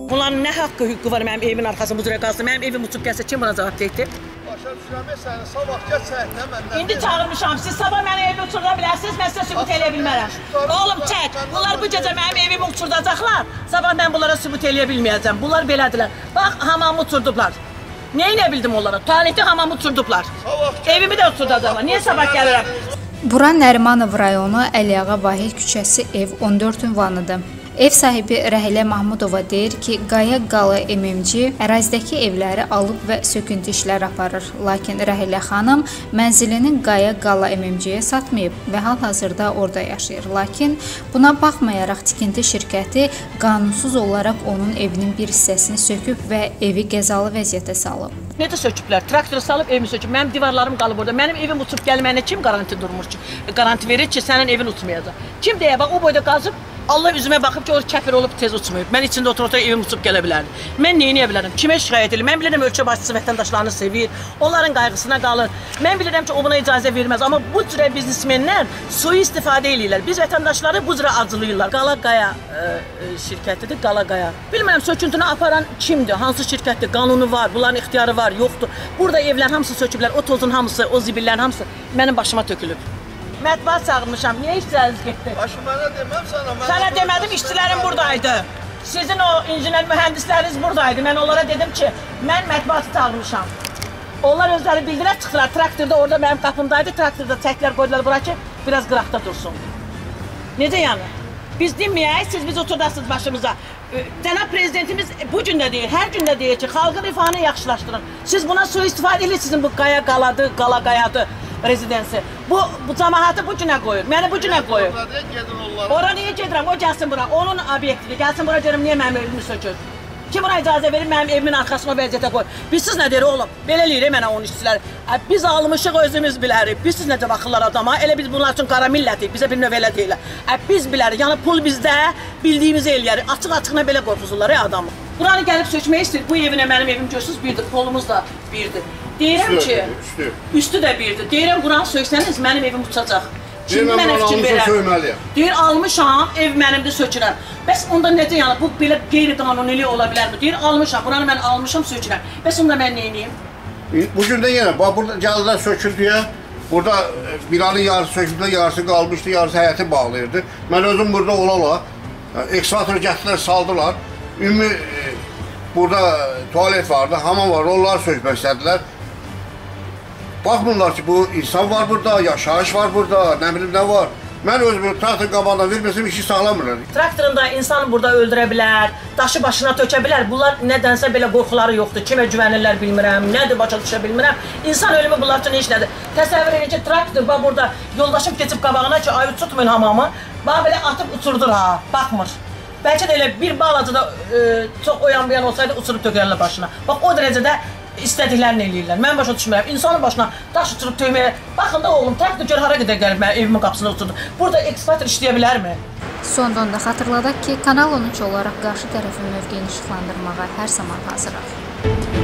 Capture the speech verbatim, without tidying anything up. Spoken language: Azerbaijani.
Bunların nə haqqı, hüququ var mənim evimin arxasında bu cürə qalsın? Mənim evim uçub gəlsə kim buna cavab deyəcək? Başa düşürəm, səni sabah gəl səhətlə məndən. İndi çağırmışam, siz sabah mənim evimi uçurda bilərsiniz, mən sizə sübut eləyə bilmərəm. Oğlum çək, bunlar bu gecə mənim evimi uçurdacaqlar, sabah mən bunlara sübut eləyə bilməyəcəm. Bunlar belədirlər. Bax, hamamı uçurdublar. Neyi nə bildim onlara? Tualeti hamamı uçurdublar. Evimi də uçurdacaqlar. Niyə sabah gəlirəm? Bura Nərimanov rayonu Əliağa Vahid küçəsi ev on dörd ünvanıdır. Ev sahibi Rəhilə Mahmudova deyir ki, Qaya Qala M M C ərazidəki evləri alıb və söküntü işləri aparır. Lakin Rəhilə xanım mənzilinin Qaya Qala M M C-yə satmayıb və hal-hazırda orada yaşayır. Lakin buna baxmayaraq tikinti şirkəti qanunsuz olaraq onun evinin bir hissəsini söküb və evi qəzalı vəziyyətə salıb. Necə söküblər? Traktoru salıb evimi söküb. Mənim divarlarım qalıb orada. Mənim evim uçub gəlməyinə kim garanti durmur ki? Garanti verir ki, sənin evin uçmayacaq. Kim deyə, bax o boyda qazıb, Allah üzümə baxıb ki, o kəfir olub tez uçmayıb. Mən içində otur-otur evim uçub gələ bilərdim. Mən neyi eləyə bilərəm? Kimə şikayət edirəm? Mən bilirəm ölkə başçısı vətəndaşlarını sevir, onların qayğısına qalır. Mən bilirəm ki, o buna icazə verməz. Amma bu cürə biznesmenlər sui-istifadə edirlər. Biz vətəndaşları bu cürə acılayırlar. Qala Qaya e, şirkətidir, Qala Qaya. Bilmirəm, söküntünü aparan kimdir? Hansı şirkətdir? Qanunu var, bunların ixtiyarı var, yoxdur. Burada evlər hamısı söküblər, o tozun hamısı, o zibillərin hamısı mənim başıma tökülüb. Mətbuat çağırmışam, niyə işçiləriniz getdi? Başı mənə deməm sana. Sənə demədim, işçilərim buradaydı. Sizin o injiner mühəndisləriniz buradaydı. Mən onlara dedim ki, mən mətbuatı çağırmışam. Onlar özləri bildilər, çıxdılar. Traktorda orada mənim qapımdaydı. Traktorda çəklər qoydular bura ki, biraz qıraqda dursun. Necə yəni? Biz dinməyək, siz biz oturdasınız başımıza. Cənab prezidentimiz bu gün də deyir, hər gün də deyir ki, xalqın rifahını yaxşılaşdırın. Siz buna sui-istifadə edirsiniz, sizin bu Qaya Qaladı, Qala Qayadı rezidensi. Bu, bu cəmaatı bu günə qoyur, məni bu günə qoyur. Ora niyə gedirəm, o gəlsin bura, onun obyektidir, gəlsin bura görüm, niyə mənim evimi sökür? Kim buna icazə verir, mənim evimin arxasına vəziyyətə qoyur? Biz siz nə deyir oğlum? Belə eləyir mənə onun işçiləri. Biz almışıq, özümüz bilərik. Biz siz necə baxırlar adama? Elə biz bunlar üçün qara millətik, bizə bir növ elə deyirlər. Biz bilərik, yəni pul bizdə, bildiyimizi eləyərik. Açıq-açığına belə qorxuzurlar ya adamı. Buranı gəlib sökmək istəyir, bu evinə mənim evim görsünüz birdir, polumuz da birdir. Deyirəm ki, üstü də birdir. Deyirəm, buranı söksəniz, mənim evim uçacaq. Şimdi mənə fikir verəm. Deyir, almışam, ev mənimdir, sökürəm. Bəs onda necə yəni, bu belə qeyri-qanunilik ola bilərmi? Deyir, almışam, buranı mən almışam, sökürəm. Bəs onda mən neyiniyim? Bugün də yenə, bax, burada gəlirlər söküldüyə, burada binanın yarısı söküldülər, yarısı qalmışdı, yarısı həyəti bağlayırdı. Mən özüm burada ola-ola, ekskavator gətirdilər, saldılar. Ümumi, burada tualet vardı, hamam var, onları sökmək istədilər. Baxmırlar ki, bu insan var burada, yaşayış var burada, nə bilim nə var. Mən özümü traktor qabağından verməsəm işi sağlamırlar. Traktorunda insanı burada öldürə bilər, daşı başına tökə bilər. Bunlar nədənsə belə qorxuları yoxdur. Kimə güvənirlər bilmirəm, nədir başa düşə bilmirəm. İnsan ölümü bunlar üçün heç nədir. Təsəvvür edin ki, traktor bax burada yoldaşım keçib qabağına ki, ay tutmayın hamamı. Bax belə atıb uçurdur ha, baxmır. Bəlkə də elə bir balacı da e, çox oyan-buyan olsaydı uçurub tökərlər başına. Bax o dərəcədə istədiklərini eləyirlər. Mən başa düşmürəm. İnsanın başına daş uçurub töyməyə. Baxın da oğlum, traktor gör hara qədər gəlib mənim evimin qapısına uçurdu. Burada ekskavator işləyə bilərmi? Sonda da xatırladaq ki, Kanal on üç olaraq qarşı tərəfin mövqeyini işıqlandırmağa hər zaman hazırıq.